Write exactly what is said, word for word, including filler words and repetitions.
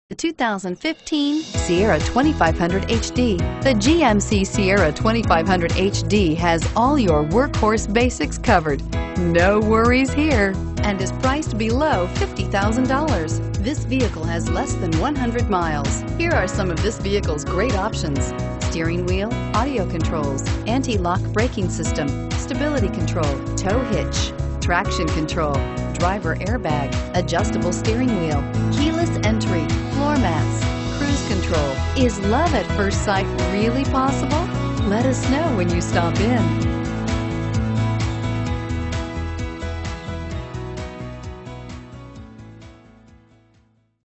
The two thousand fifteen Sierra twenty-five hundred H D. The G M C Sierra twenty-five hundred H D has all your workhorse basics covered. No worries here, and is priced below fifty thousand dollars. This vehicle has less than one hundred miles. Here are some of this vehicle's great options: steering wheel audio controls, anti-lock braking system, stability control, tow hitch, traction control, driver airbag, adjustable steering wheel, keyless entry, floor mats, cruise control. Is love at first sight really possible? Let us know when you stop in.